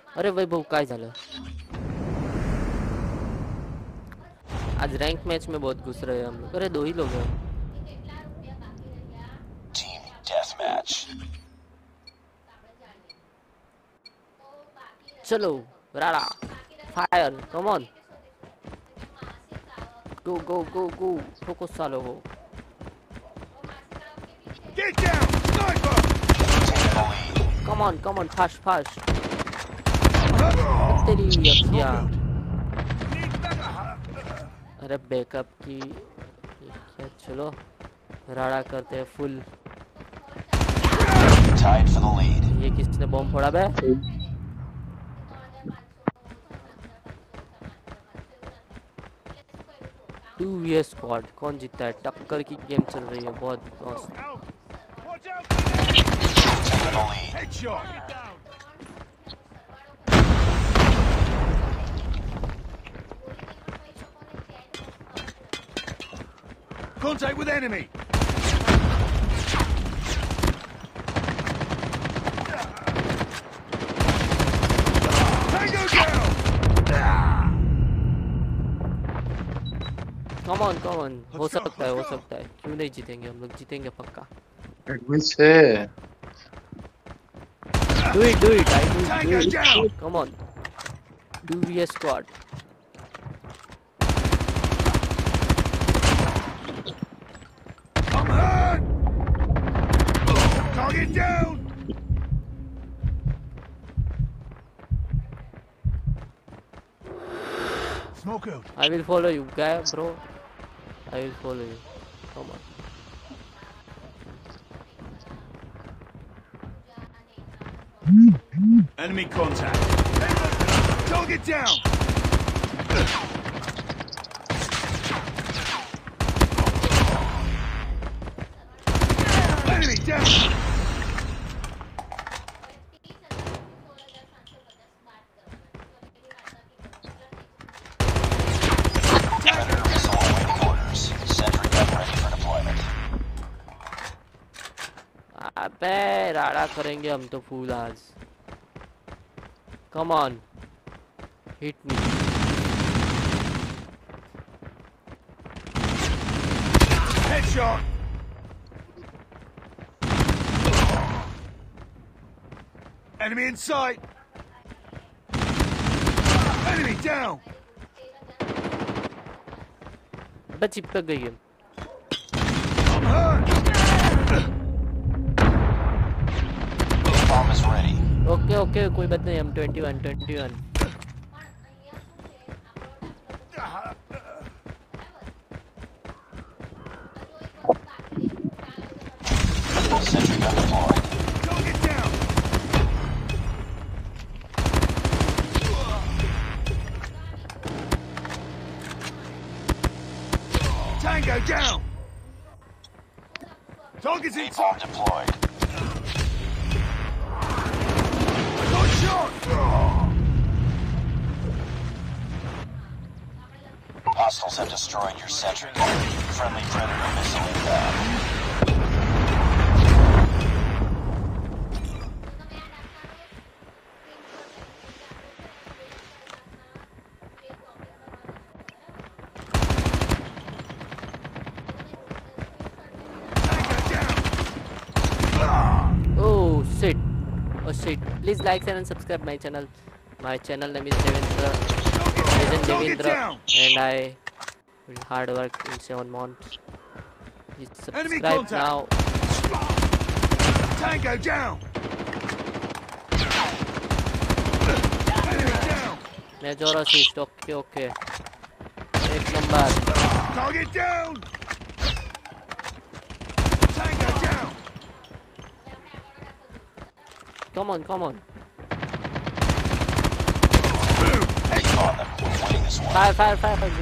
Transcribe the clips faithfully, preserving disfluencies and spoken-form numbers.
अरे वैभव काय झालं? आज रैंक मैच में बहुत घुस रहे हैं हम लोग। अरे दो ही लोग हैं। Team deathmatch. चलो राड़ा fire come on go go go go focus सालो हो Get down! Sniper! Come on come on fast fast तेरी अखियाँ अरे बैकअप की क्या चलो राड़ा करते हैं full Tied for the lead. ये किसने बॉम्ब फोड़ा बे टू वी स्क्वाड कौन जीतता है टक्कर की गेम चल रही है बहुत मस्त Watch out! Taking the lead. Headshot! Contact with enemy! Tango down! Come on come on हो सकता है हो सकता है क्यों नहीं जीतेंगे हम लोग जीतेंगे पक्का से do it do it I do it, Tango do it. down! Come on do we squad I'm hurt! Target down! Smoke out. I will follow you guy bro I will follow you come on Enemy contact. Target down! Enemy down! Predator missile awaiting orders. Sentry gun ready for deployment. अबे राड़ा करेंगे हम तो फूल आज come on hit me Headshot! Enemy in sight! Enemy down! अबे चिपक गई है I'm hurt! Bomb is ready. Okay okay कोई बात नहीं हम twenty one twenty one Sentry gun deployed. Target down! Tango down! Target's in Bomb sight! deployed. Got shot! Hostiles have destroyed your sentry gun. Friendly Predator missile inbound. oh shit oh shit please like share and subscribe my channel my channel name is devendra legend devendra and I will hard work in seven months please Enemy subscribe contact. now Tango down! Enemy down! major assist okay okay एक number Target down! Tango down! come on come on Keep on them. We're winning this one. fire fire fire fire go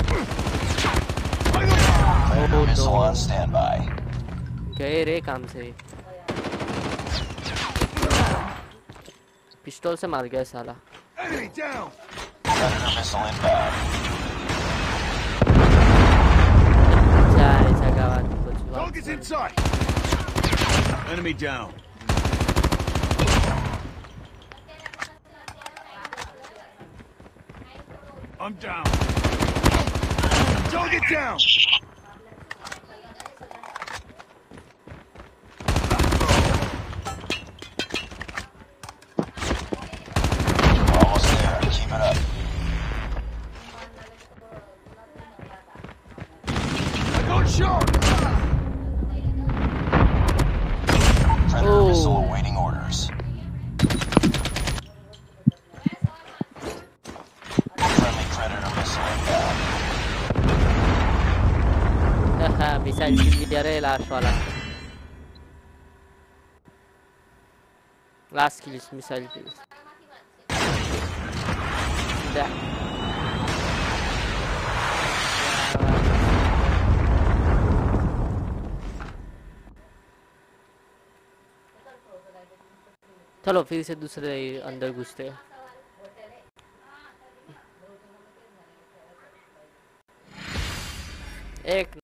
Predator Oh, missile no. on standby. गए रे काम से pistol से मार गया साला Enemy down! Predator missile inbound. जाए जगह कुछ Target's in sight! Enemy down! I'm down. Target down. Almost there. Keep it up. I got shot. Predator Oh. missile awaiting orders. Friendly Predator missile inbound. Missile kill भी दिया रे last वाला last किल missile किल चलो फिर से दूसरे अंदर घुसते हैं एक